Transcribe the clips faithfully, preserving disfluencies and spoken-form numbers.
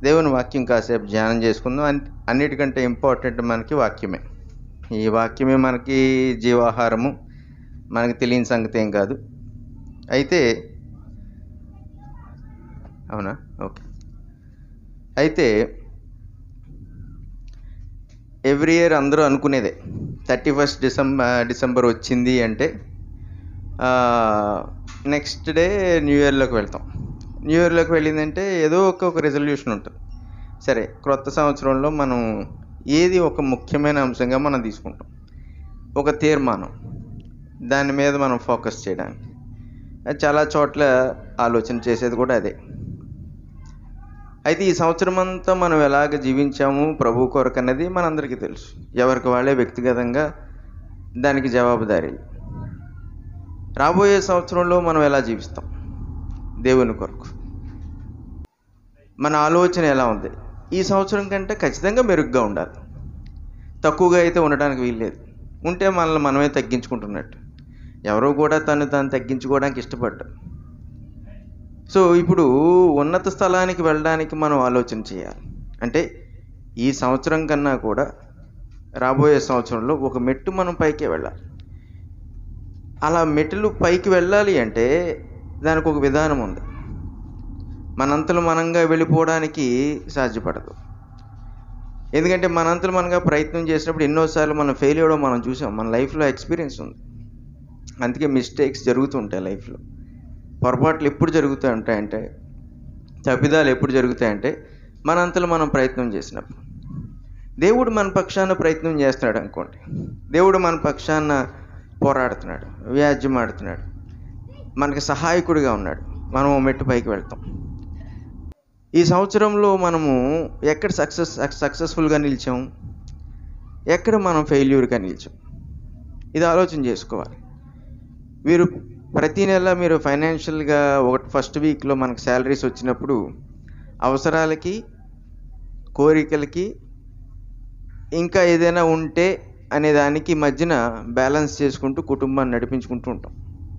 దేవుని వాక్యం కాసేపు ధ్యానం చేసుకుందాం. అన్ అన్నిటికంటే ఇంపార్టెంట్ మనకి వాక్యమే. ఈ వాక్యమే మనకి జీవాహారము. మనకి తెలియని సంగతి ఏం కాదు. అయితే అవునా ఓకే అయితే ఎవ్రీ ఇయర్ అందరూ అనుకునేదే థర్టీ ఫస్ట్ డిసెంబర్ డిసెంబర్ వచ్చింది అంటే నెక్స్ట్ డే న్యూ ఇయర్లోకి వెళ్తాం. న్యూ ఇయర్లోకి వెళ్ళిందంటే ఏదో ఒక ఒక రెజల్యూషన్ ఉంటుంది. సరే, క్రొత్త సంవత్సరంలో మనం ఏది ఒక ముఖ్యమైన అంశంగా మనం తీసుకుంటాం, ఒక తీర్మానం, దాని మీద మనం ఫోకస్ చేయడానికి. చాలా చోట్ల ఆలోచన చేసేది కూడా అదే. అయితే ఈ సంవత్సరం అంతా మనం ఎలాగ జీవించాము ప్రభు కొరకు అన్నది మనందరికీ తెలుసు. ఎవరికి వాళ్ళే వ్యక్తిగతంగా దానికి జవాబుదారీలు. రాబోయే సంవత్సరంలో మనం ఎలా జీవిస్తాం దేవుని కొరకు, మన ఆలోచన ఎలా ఉంది? ఈ సంవత్సరం కంటే ఖచ్చితంగా మెరుగ్గా ఉండాలి. తక్కువగా అయితే ఉండడానికి వీల్లేదు. ఉంటే మనల్ని మనమే తగ్గించుకుంటున్నట్టు. ఎవరో కూడా తను తాను తగ్గించుకోవడానికి ఇష్టపడ్డారు. సో ఇప్పుడు ఉన్నత స్థలానికి వెళ్ళడానికి మనం ఆలోచన చేయాలి. అంటే ఈ సంవత్సరం కన్నా కూడా రాబోయే సంవత్సరంలో ఒక మెట్టు మనం పైకి వెళ్ళాలి. అలా మెట్లు పైకి వెళ్ళాలి అంటే దానికి ఒక విధానం ఉంది. మనంతలు మనంగా వెళ్ళిపోవడానికి సాధ్యపడదు. ఎందుకంటే మనంతలు మనంగా ప్రయత్నం చేసినప్పుడు ఎన్నోసార్లు మనం ఫెయిల్ అవ్వడం మనం చూసాం. మన లైఫ్లో ఎక్స్పీరియన్స్ ఉంది. అందుకే మిస్టేక్స్ జరుగుతూ ఉంటాయి. లైఫ్లో పొరపాట్లు ఎప్పుడు జరుగుతూ ఉంటాయంటే, తప్పిదాలు ఎప్పుడు జరుగుతాయంటే మనంతలో మనం ప్రయత్నం చేసినప్పుడు. దేవుడు మన పక్షాన ప్రయత్నం చేస్తున్నాడు అనుకోండి, దేవుడు మన పక్షాన పోరాడుతున్నాడు, వ్యాజ్యం ఆడుతున్నాడు, మనకి సహాయకుడిగా ఉన్నాడు, మనం మెట్టు పైకి వెళ్తాం. ఈ సంవత్సరంలో మనము ఎక్కడ సక్సెస్ సక్సెస్ఫుల్గా నిలిచాం, ఎక్కడ మనం ఫెయిల్యూర్గా నిలిచాం, ఇది ఆలోచన చేసుకోవాలి. మీరు ప్రతీ నెల మీరు ఫైనాన్షియల్గా ఒక ఫస్ట్ వీక్లో మనకు శాలరీస్ వచ్చినప్పుడు అవసరాలకి, కోరికలకి, ఇంకా ఏదైనా ఉంటే అనే దానికి మధ్యన బ్యాలెన్స్ చేసుకుంటూ కుటుంబాన్ని నడిపించుకుంటూ ఉంటాం.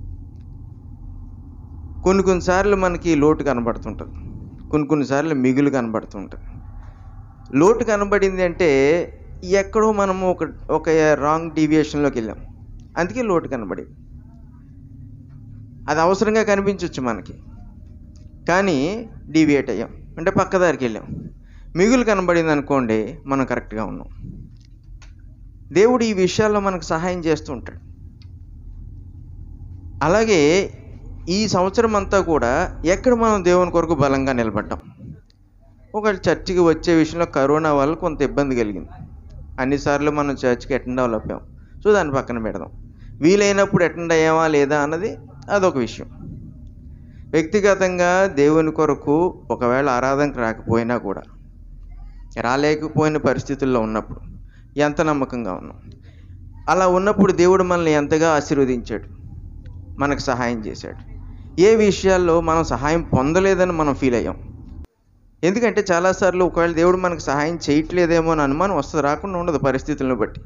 కొన్ని కొన్నిసార్లు మనకి లోటు కనబడుతుంటుంది, కొన్ని కొన్నిసార్లు మిగులు కనబడుతుంటుంది. లోటు కనబడింది అంటే ఎక్కడో మనము ఒక ఒక రాంగ్ డీవియేషన్లోకి వెళ్ళాం, అందుకే లోటు కనబడింది. అది అవసరంగా కనిపించవచ్చు మనకి, కానీ డీవియేట్ అయ్యాం అంటే పక్కదారికి వెళ్ళాం. మిగులు కనబడింది అనుకోండి, మనం కరెక్ట్గా ఉన్నాం. దేవుడు ఈ విషయాల్లో మనకు సహాయం చేస్తూ ఉంటాడు. అలాగే ఈ సంవత్సరం అంతా కూడా ఎక్కడ మనం దేవుని కొరకు బలంగా నిలబడ్డాం. ఒకవేళ చర్చికి వచ్చే విషయంలో కరోనా వల్ల కొంత ఇబ్బంది కలిగింది. అన్నిసార్లు మనం చర్చ్కి అటెండ్ అవ్వలేపాం. సో దాన్ని పక్కన పెడదాం. వీలైనప్పుడు అటెండ్ అయ్యామా లేదా అన్నది అదొక విషయం. వ్యక్తిగతంగా దేవుని కొరకు ఒకవేళ ఆరాధనకు రాకపోయినా కూడా, రాలేకపోయిన పరిస్థితుల్లో ఉన్నప్పుడు ఎంత నమ్మకంగా ఉన్నాం. అలా ఉన్నప్పుడు దేవుడు మనల్ని ఎంతగా ఆశీర్వదించాడు, మనకు సహాయం చేశాడు. ఏ విషయాల్లో మనం సహాయం పొందలేదని మనం ఫీల్ అయ్యాం. ఎందుకంటే చాలాసార్లు ఒకవేళ దేవుడు మనకు సహాయం చేయట్లేదేమో అని అనుమానం వస్తుంది, రాకుండా ఉండదు పరిస్థితులను బట్టి.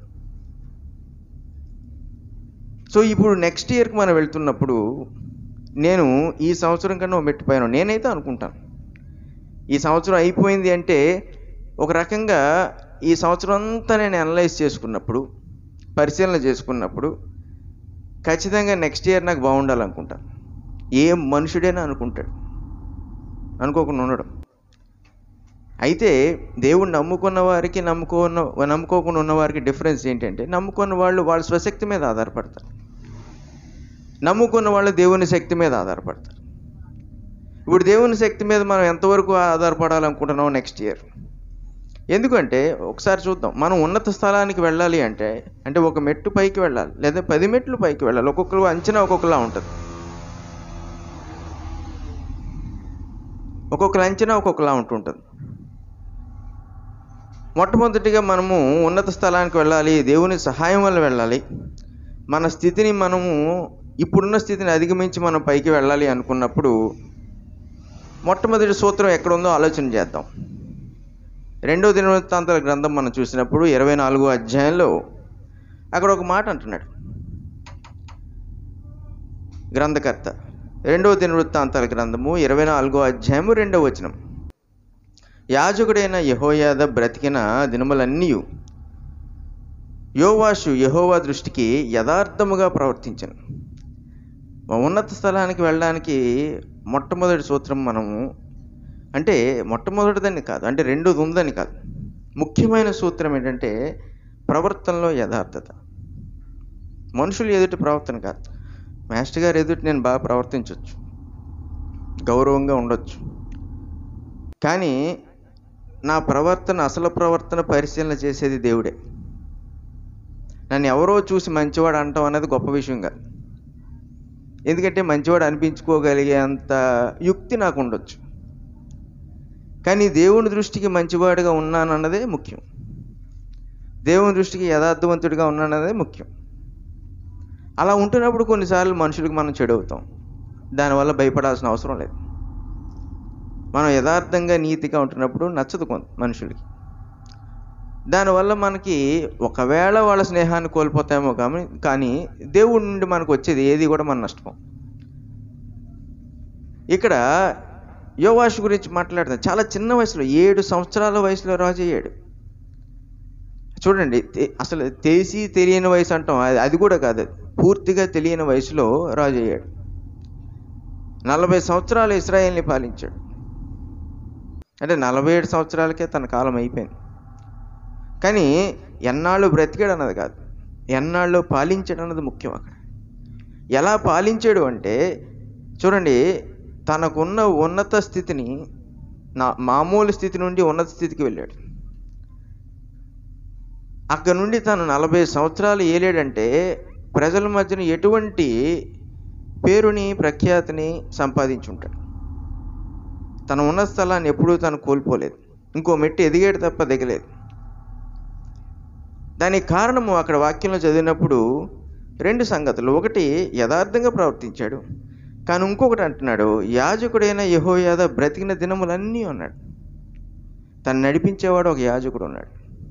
సో ఇప్పుడు నెక్స్ట్ ఇయర్కి మనం వెళ్తున్నప్పుడు నేను ఈ సంవత్సరం కన్నా మెట్టిపోయాను నేనైతే అనుకుంటాను. ఈ సంవత్సరం అయిపోయింది అంటే ఒక రకంగా ఈ సంవత్సరం అంతా నేను అనలైజ్ చేసుకున్నప్పుడు, పరిశీలన చేసుకున్నప్పుడు ఖచ్చితంగా నెక్స్ట్ ఇయర్ నాకు బాగుండాలనుకుంటాను. ఏ మనుషుడైనా అనుకుంటాడు, అనుకోకుండా ఉండడం. అయితే దేవుడు నమ్ముకున్న వారికి నమ్ముకున్న నమ్ముకోకుండా ఉన్నవారికి డిఫరెన్స్ ఏంటంటే, నమ్ముకున్న వాళ్ళు వాళ్ళ స్వశక్తి మీద ఆధారపడతారు, నమ్ముకున్న వాళ్ళు దేవుని శక్తి మీద ఆధారపడతారు. ఇప్పుడు దేవుని శక్తి మీద మనం ఎంతవరకు ఆధారపడాలనుకుంటున్నాం నెక్స్ట్ ఇయర్? ఎందుకంటే ఒకసారి చూద్దాం, మనం ఉన్నత స్థలానికి వెళ్ళాలి అంటే అంటే ఒక మెట్టు పైకి వెళ్ళాలి, లేదా పది మెట్లు పైకి వెళ్ళాలి. ఒక్కొక్కరు అంచనా ఒక్కొక్కలా ఉంటుంది, ఒక్కొక్కరు అంచనా ఒక్కొక్కలా ఉంటుంటుంది. మొట్టమొదటిగా మనము ఉన్నత స్థలానికి వెళ్ళాలి, దేవుని సహాయం వల్ల వెళ్ళాలి. మన స్థితిని మనము ఇప్పుడున్న స్థితిని అధిగమించి మనం పైకి వెళ్ళాలి అనుకున్నప్పుడు మొట్టమొదటి సూత్రం ఎక్కడుందో ఆలోచన చేద్దాం. రెండో దినవృత్తాంతాల గ్రంథం మనం చూసినప్పుడు ఇరవై నాలుగో అధ్యాయంలో అక్కడ ఒక మాట అంటున్నాడు గ్రంథకర్త. రెండో దినవృత్తాంతాల గ్రంథము ఇరవై నాలుగో అధ్యాయము రెండవ వచనం. యాజకుడైన యెహోయాదా బ్రతికిన దినములన్నీ యోవాషు యెహోవా దృష్టికి యథార్థముగా ప్రవర్తించను. ఉన్నత స్థలానికి వెళ్ళడానికి మొట్టమొదటి సూత్రం మనము అంటే మొట్టమొదటిదని కాదు, అంటే రెండోది ఉందని కాదు, ముఖ్యమైన సూత్రం ఏంటంటే ప్రవర్తనలో యథార్థత. మనుషులు ఎదుటి ప్రవర్తన కాదు. మాస్టర్ గారు ఎదుటి నేను బాగా ప్రవర్తించవచ్చు, గౌరవంగా ఉండొచ్చు, కానీ నా ప్రవర్తన, అసలు ప్రవర్తన పరిశీలన చేసేది దేవుడే. నన్ను ఎవరో చూసి మంచివాడు అంటాం అనేది గొప్ప విషయం కాదు. ఎందుకంటే మంచివాడు అనిపించుకోగలిగే అంత యుక్తి నాకు ఉండొచ్చు, కానీ దేవుని దృష్టికి మంచివాడిగా ఉన్నానన్నదే ముఖ్యం. దేవుని దృష్టికి యథార్థవంతుడిగా ఉన్నానన్నదే ముఖ్యం. అలా ఉంటున్నప్పుడు కొన్నిసార్లు మనుషులకు మనం చెడు అవుతాం. దానివల్ల భయపడాల్సిన అవసరం లేదు. మనం యథార్థంగా నీతిగా ఉంటున్నప్పుడు నచ్చదు కొంత మనుషులకి. దానివల్ల మనకి ఒకవేళ వాళ్ళ స్నేహాన్ని కోల్పోతామో కానీ కానీ దేవుడి నుండి మనకు వచ్చేది ఏది కూడా మన నష్టం. ఇక్కడ యోవాషు గురించి మాట్లాడుతాం. చాలా చిన్న వయసులో, ఏడు సంవత్సరాల వయసులో రాజు అయ్యాడు. చూడండి, అసలు తెలిసి తెలియని వయసు అంటాం, అది కూడా కాదు, పూర్తిగా తెలియని వయసులో రాజు అయ్యాడు. నలభై సంవత్సరాలు ఇశ్రాయేల్ని పాలించాడు. అంటే నలభై ఏడు సంవత్సరాలకే తన కాలం అయిపోయింది. కానీ ఎన్నాళ్ళు బ్రతికాడు అన్నది కాదు, ఎన్నాళ్ళు పాలించాడు అన్నది ముఖ్యం. అక్కడ ఎలా పాలించాడు అంటే చూడండి, తనకున్న ఉన్నత స్థితిని, నా మామూలు స్థితి నుండి ఉన్నత స్థితికి వెళ్ళాడు. అక్కడ నుండి తను నలభై సంవత్సరాలు ఏలేడంటే ప్రజల మధ్యన ఎటువంటి పేరుని, ప్రఖ్యాతిని సంపాదించుంటాడు. తన ఉన్న స్థలాన్ని ఎప్పుడూ తను కోల్పోలేదు. ఇంకో మెట్టు ఎదిగాడు తప్ప దిగలేదు. దానికి కారణము అక్కడ వాక్యంలో చదివినప్పుడు రెండు సంగతులు. ఒకటి, యథార్థంగా ప్రవర్తించాడు. కానీ ఇంకొకటి అంటున్నాడు, యాజకుడైన యెహోయాదా బ్రతికిన దినములన్నీ ఉన్నాడు. తను నడిపించేవాడు ఒక యాజకుడు ఉన్నాడు.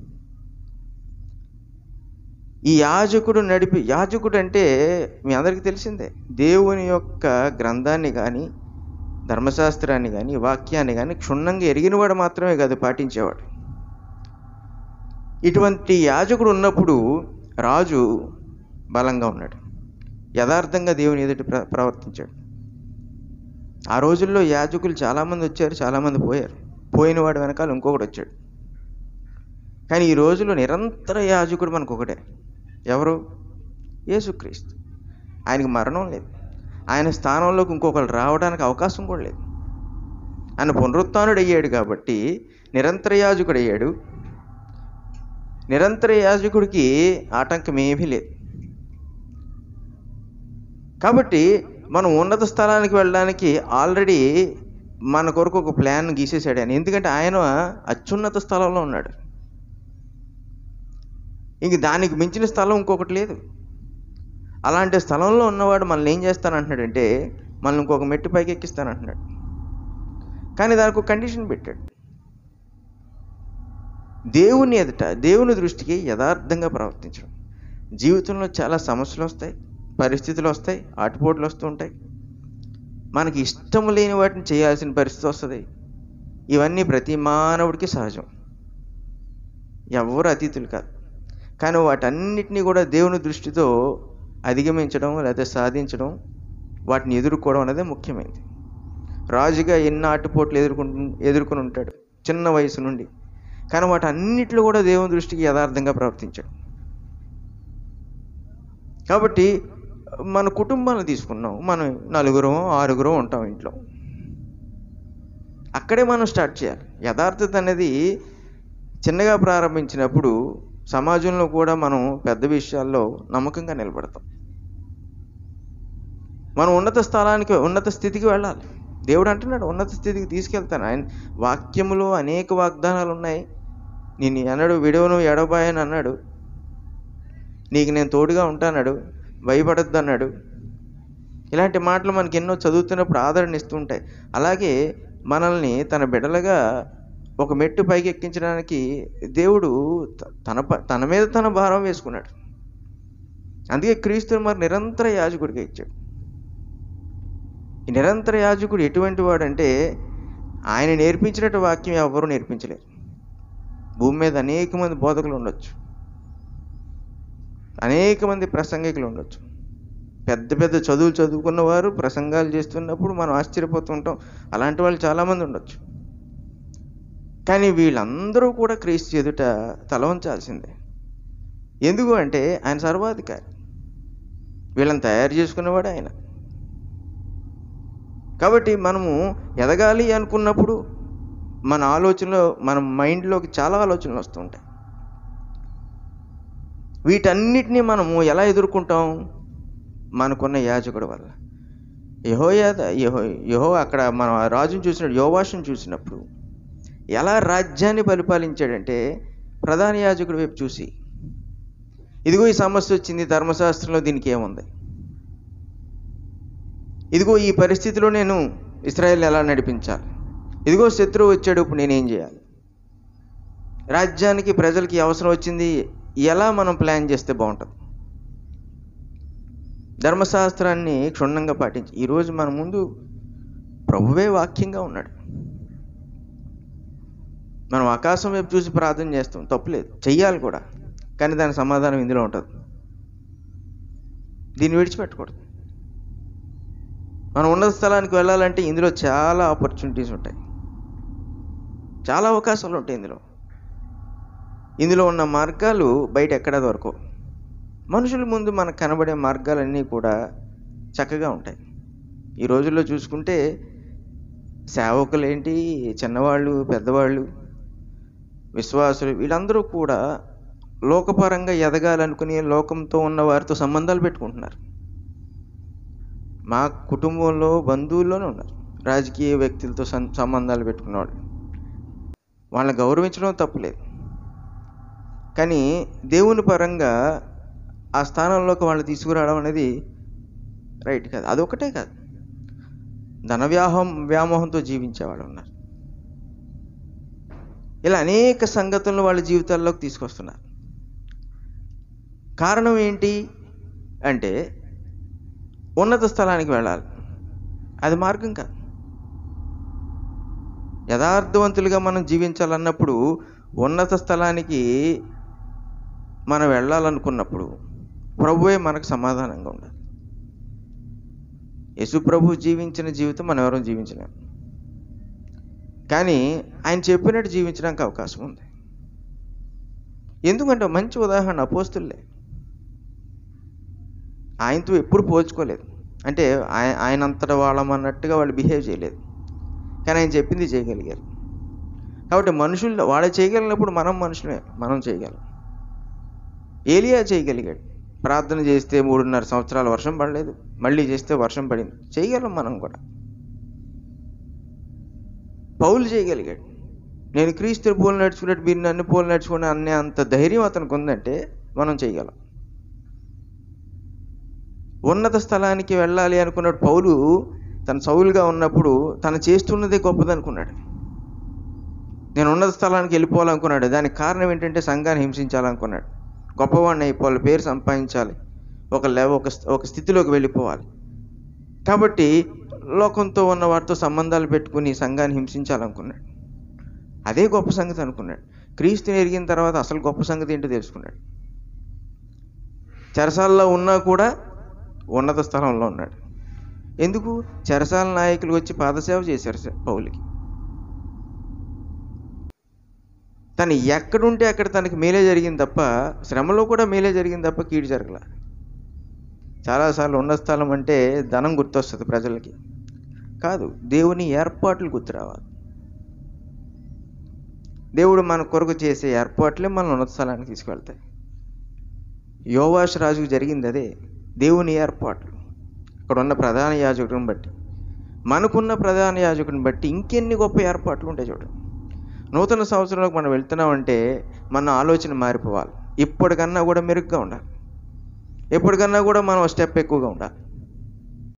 ఈ యాజకుడు నడిపి యాజకుడు అంటే మీ అందరికీ తెలిసిందే, దేవుని యొక్క గ్రంథాన్ని కానీ, ధర్మశాస్త్రాన్ని కానీ, వాక్యాన్ని కానీ క్షుణ్ణంగా ఎరిగినవాడు మాత్రమే కాదు, పాటించేవాడు. ఇటువంటి యాజకుడు ఉన్నప్పుడు రాజు బలంగా ఉన్నాడు, యథార్థంగా దేవుని ఎదుటి ప్ర ప్రవర్తించాడు. ఆ రోజుల్లో యాజకులు చాలామంది వచ్చారు, చాలామంది పోయారు. పోయినవాడు వెనకాల ఇంకొకటి వచ్చాడు. కానీ ఈ రోజుల్లో నిరంతర యాజకుడు మనకు ఒకటే. ఎవరు? యేసుక్రీస్తు. ఆయనకి మరణం లేదు. ఆయన స్థానంలోకి ఇంకొకరు రావడానికి అవకాశం కూడా లేదు. ఆయన పునరుత్థానుడు అయ్యాడు కాబట్టి నిరంతర యాజకుడు అయ్యాడు. నిరంతర యాజకుడికి ఆటంకం ఏమీ లేదు. కాబట్టి మనం ఉన్నత స్థలానికి వెళ్ళడానికి ఆల్రెడీ మన కొరకు ఒక ప్లాన్ గీసేసాడు ఆయన. ఎందుకంటే ఆయన అత్యున్నత స్థలంలో ఉన్నాడు. ఇంక దానికి మించిన స్థలం ఇంకొకటి లేదు. అలాంటి స్థలంలో ఉన్నవాడు మనల్ని ఏం చేస్తానంటున్నాడంటే, మనల్ని ఇంకొక మెట్టు పైకి ఎక్కిస్తానంటున్నాడు. కానీ దానికి ఒక కండిషన్ పెట్టాడు. దేవుని ఎదుట, దేవుని దృష్టికి యథార్థంగా ప్రవర్తించడం. జీవితంలో చాలా సమస్యలు వస్తాయి, పరిస్థితులు వస్తాయి, ఆటుపోట్లు వస్తూ ఉంటాయి. మనకి ఇష్టం లేని వాటిని చేయాల్సిన పరిస్థితి వస్తుంది. ఇవన్నీ ప్రతి మానవుడికి సహజం, ఎవరు అతీతులు కాదు. కానీ వాటన్నిటినీ కూడా దేవుని దృష్టితో అధిగమించడం లేదా సాధించడం, వాటిని ఎదుర్కోవడం అనేది ముఖ్యమైనది. రాజుగా ఎన్ని ఆటుపోట్లు ఎదుర్కొ ఎదుర్కొని ఉంటాడు చిన్న వయసు నుండి. కానీ వాటి అన్నిటిలో కూడా దేవుని దృష్టికి యథార్థంగా ప్రవర్తించాడు. కాబట్టి మన కుటుంబాలను తీసుకున్నాం, మనం నలుగురం ఆరుగురం ఉంటాం ఇంట్లో. అక్కడే మనం స్టార్ట్ చేయాలి. యథార్థత అనేది చిన్నగా ప్రారంభించినప్పుడు సమాజంలో కూడా మనం పెద్ద విషయాల్లో నమ్మకంగా నిలబడతాం. మనం ఉన్నత స్థలానికి, ఉన్నత స్థితికి వెళ్ళాలి. దేవుడు అంటున్నాడు ఉన్నత స్థితికి తీసుకెళ్తాను. ఆయన వాక్యములో అనేక వాగ్దానాలు ఉన్నాయి. నేను అన్నాడు, విడవను ఎడబాయని అన్నాడు, నీకు నేను తోడుగా ఉంటాన్నాడు, భయపడద్దు అన్నాడు. ఇలాంటి మాటలు మనకి ఎన్నో చదువుతున్నప్పుడు ఆదరణ ఇస్తూ ఉంటాయి. అలాగే మనల్ని తన బిడ్డలుగా ఒక మెట్టు పైకి ఎక్కించడానికి దేవుడు తన తన మీద తన భారం వేసుకున్నాడు. అందుకే క్రీస్తుని మరి నిరంతర యాజకుడిగా ఇచ్చాడు. ఈ నిరంతర యాజకుడు ఎటువంటి వాడంటే, ఆయన నేర్పించినట్టు వాక్యం ఎవరు నేర్పించలేరు. భూమి మీద అనేక మంది బోధకులు ఉండొచ్చు, అనేక మంది ప్రసంగికులు ఉండొచ్చు, పెద్ద పెద్ద చదువులు చదువుకున్న వారు ప్రసంగాలు చేస్తున్నప్పుడు మనం ఆశ్చర్యపోతుంటాం. అలాంటి వాళ్ళు చాలామంది ఉండొచ్చు. కానీ వీళ్ళందరూ కూడా క్రీస్తు ఎదుట తల వంచాల్సిందే. ఎందుకు అంటే ఆయన సర్వాధికారి, వీళ్ళని తయారు చేసుకున్నవాడు ఆయన. కాబట్టి మనము ఎదగాలి అనుకున్నప్పుడు మన ఆలోచనలో, మన మైండ్లోకి చాలా ఆలోచనలు వస్తుంటాయి. వీటన్నిటినీ మనము ఎలా ఎదుర్కొంటాం? మనకున్న యాజకుడి వల్ల. యెహోయాద యెహో యెహో అక్కడ మనం రాజును చూసినప్పుడు, యోవాషును చూసినప్పుడు ఎలా రాజ్యాన్ని పరిపాలించాడంటే ప్రధాన యాజకుడి వైపు చూసి, ఇదిగో ఈ సమస్య వచ్చింది, ధర్మశాస్త్రంలో దీనికి ఏముంది, ఇదిగో ఈ పరిస్థితిలో నేను ఇశ్రాయేలుని ఎలా నడిపించాలి, ఇదిగో శత్రువు వచ్చాడు, ఇప్పుడు నేనేం చేయాలి, రాజ్యానికి ప్రజలకి అవసరం వచ్చింది, ఎలా మనం ప్లాన్ చేస్తే బాగుంటుంది, ధర్మశాస్త్రాన్ని క్షుణ్ణంగా పాటించి. ఈరోజు మన ముందు ప్రభువే వాక్యంగా ఉన్నాడు. మనం ఆకాశం వైపు చూసి ప్రార్థన చేస్తాం, తప్పులేదు, చెయ్యాలి కూడా. కానీ దాని సమాధానం ఇందులో ఉంటుంది. దీన్ని విడిచిపెట్టకూడదు. మనం ఉన్నత స్థలానికి వెళ్ళాలంటే ఇందులో చాలా ఆపర్చునిటీస్ ఉంటాయి, చాలా అవకాశాలు ఉంటాయి. ఇందులో ఇందులో ఉన్న మార్గాలు బయట ఎక్కడా దొరకవు. మనుషుల ముందు మనకు కనబడే మార్గాలన్నీ కూడా చక్కగా ఉంటాయి. ఈ రోజుల్లో చూసుకుంటే సేవకులు ఏంటి, చిన్నవాళ్ళు, పెద్దవాళ్ళు, విశ్వాసులు, వీళ్ళందరూ కూడా లోకపరంగా ఎదగాలనుకుని లోకంతో ఉన్న వారితో సంబంధాలు పెట్టుకుంటున్నారు. మా కుటుంబంలో, బంధువుల్లోనే ఉన్నారు రాజకీయ వ్యక్తులతో సంబంధాలు పెట్టుకున్నవాళ్ళు. వాళ్ళని గౌరవించడం తప్పులేదు, కానీ దేవుని పరంగా ఆ స్థానంలోకి వాళ్ళు తీసుకురావడం అనేది రైట్ కాదు. అదొకటే కాదు, ధన వ్యాహం వ్యామోహంతో జీవించే వాళ్ళు ఉన్నారు. ఇలా అనేక సంగతులను వాళ్ళ జీవితాల్లోకి తీసుకొస్తున్నారు. కారణం ఏంటి అంటే ఉన్నత స్థలానికి వెళ్ళాలి, అది మార్గం కాదు. యథార్థవంతులుగా మనం జీవించాలన్నప్పుడు, ఉన్నత స్థలానికి మనం వెళ్ళాలనుకున్నప్పుడు ప్రభువే మనకు సమాధానంగా ఉండాలి. యేసు ప్రభు జీవించిన జీవితం మనం ఎవరూ జీవించలేము, కానీ ఆయన చెప్పినట్టు జీవించడానికి అవకాశం ఉంది. ఎందుకంటే మంచి ఉదాహరణ అపోస్తులే. ఆయనతో ఎప్పుడు పోల్చుకోలేదు, అంటే ఆయన ఆయనంతటా వాళ్ళమన్నట్టుగా వాళ్ళు బిహేవ్ చేయలేదు, కానీ ఆయన చెప్పింది చేయగలిగారు. కాబట్టి మనుషులు వాళ్ళు చేయగలిగినప్పుడు మనం మనుషులమే, మనం చేయగలం. ఏలియా చేయగలిగాడు. ప్రార్థన చేస్తే మూడున్నర సంవత్సరాలు వర్షం పడలేదు, మళ్ళీ చేస్తే వర్షం పడింది. చేయగలం మనం కూడా. పౌలు చేయగలిగాడు. నేను క్రీస్తు పోలు నడుచుకున్నట్టు మీరు నన్ను పోలు నడుచుకున్న అనే అంత ధైర్యం అతనికి ఉందంటే మనం చేయగలం. ఉన్నత స్థలానికి వెళ్ళాలి అనుకున్నాడు పౌలు. తన సౌలుగా ఉన్నప్పుడు తను చేస్తున్నదే గొప్పదనుకున్నాడు. నేను ఉన్నత స్థలానికి వెళ్ళిపోవాలనుకున్నాడు. దానికి కారణం ఏంటంటే సంఘాన్ని హింసించాలనుకున్నాడు. గొప్పవాడిని అయిపోవాలి, పేరు సంపాదించాలి, ఒక లెవ ఒక ఒక స్థితిలోకి వెళ్ళిపోవాలి. కాబట్టి లోకంతో ఉన్న వారితో సంబంధాలు పెట్టుకుని సంఘాన్ని హింసించాలనుకున్నాడు. అదే గొప్ప సంగతి అనుకున్నాడు. క్రీస్తుని ఎరిగిన తర్వాత అసలు గొప్ప సంగతి ఏంటో తెలుసుకున్నాడు. చెరసాలలో ఉన్నా కూడా ఉన్నత స్థలంలో ఉన్నాడు. ఎందుకు? చెరసాల నాయకులు వచ్చి పాదసేవ చేశారు పౌలుకి. తను ఎక్కడుంటే అక్కడ తనకి మేలే జరిగింది తప్ప, శ్రమలో కూడా మేలే జరిగింది తప్ప కీడు జరగల. చాలాసార్లు ఉన్న స్థలం అంటే ధనం గుర్తొస్తుంది ప్రజలకి, కాదు, దేవుని ఏర్పాట్లు గుర్తు రావాలి. దేవుడు మన కొరకు చేసే ఏర్పాట్లే మన ఉన్నత స్థలానికి తీసుకువెళ్తాయి. యోవాషు రాజుకు జరిగింది అదే, దేవుని ఏర్పాట్లు. అక్కడ ఉన్న ప్రధాన యాజకుడిని బట్టి, మనకున్న ప్రధాన యాజకుడిని బట్టి ఇంకెన్ని గొప్ప ఏర్పాట్లు ఉంటాయి చూడండి. నూతన సంవత్సరంలోకి మనం వెళ్తున్నామంటే మన ఆలోచన మారిపోవాలి. ఇప్పటికన్నా కూడా మెరుగ్గా ఉండాలి, ఎప్పటికన్నా కూడా మనం స్టెప్ ఎక్కువగా ఉండాలి.